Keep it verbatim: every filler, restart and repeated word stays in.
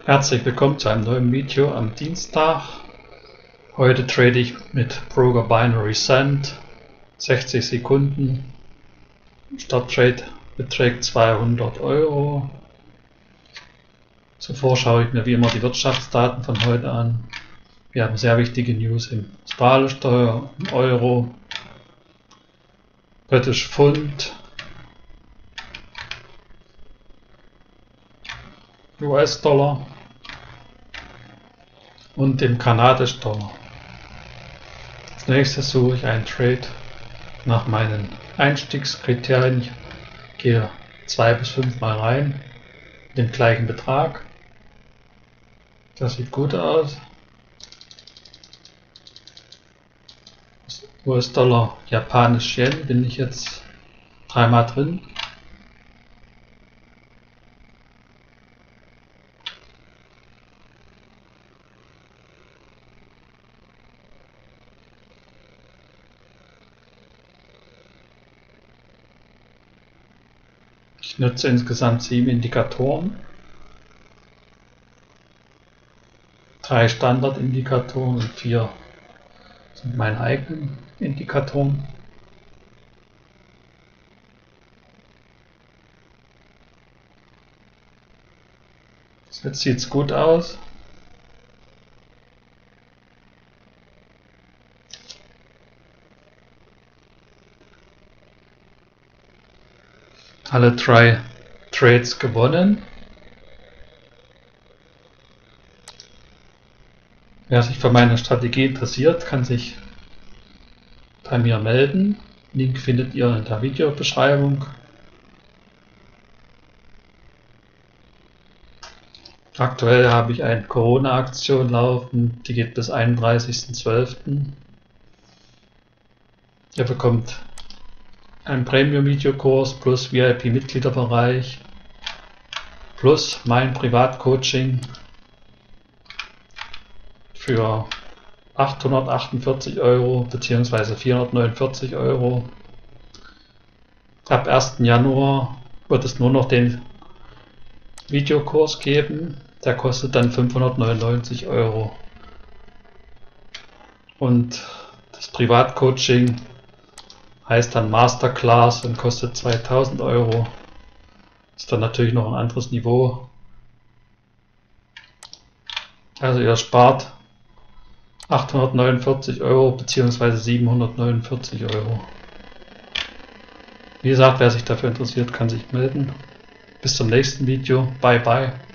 Herzlich willkommen zu einem neuen Video am Dienstag. Heute trade ich mit Broker Binary Cent sechzig Sekunden. Starttrade beträgt zweihundert Euro. Zuvor schaue ich mir wie immer die Wirtschaftsdaten von heute an. Wir haben sehr wichtige News im Australiensteuer, im Euro, British Pfund, U S-Dollar und dem kanadischen Dollar. Als nächstes suche ich einen Trade nach meinen Einstiegskriterien. Ich gehe zwei bis fünf Mal rein, den gleichen Betrag. Das sieht gut aus. U S-Dollar, Japanisch Yen bin ich jetzt dreimal drin. Ich nutze insgesamt sieben Indikatoren, drei Standardindikatoren und vier sind meine eigenen Indikatoren. Jetzt sieht es gut aus. Alle drei Trades gewonnen. Wer sich für meine Strategie interessiert, kann sich bei mir melden. Link findet ihr in der Videobeschreibung. Aktuell habe ich eine Corona-Aktion laufen, die geht bis einunddreißigsten zwölften Ihr bekommt einen Premium-Videokurs plus V I P-Mitgliederbereich plus mein Privatcoaching für achthundertachtundvierzig Euro bzw. vierhundertneunundvierzig Euro. Ab ersten Januar wird es nur noch den Videokurs geben, der kostet dann fünfhundertneunundneunzig Euro. Und das Privatcoaching heißt dann Masterclass und kostet zweitausend Euro. Ist dann natürlich noch ein anderes Niveau. Also ihr spart achthundertneunundvierzig Euro bzw. siebenhundertneunundvierzig Euro. Wie gesagt, wer sich dafür interessiert, kann sich melden. Bis zum nächsten Video. Bye bye.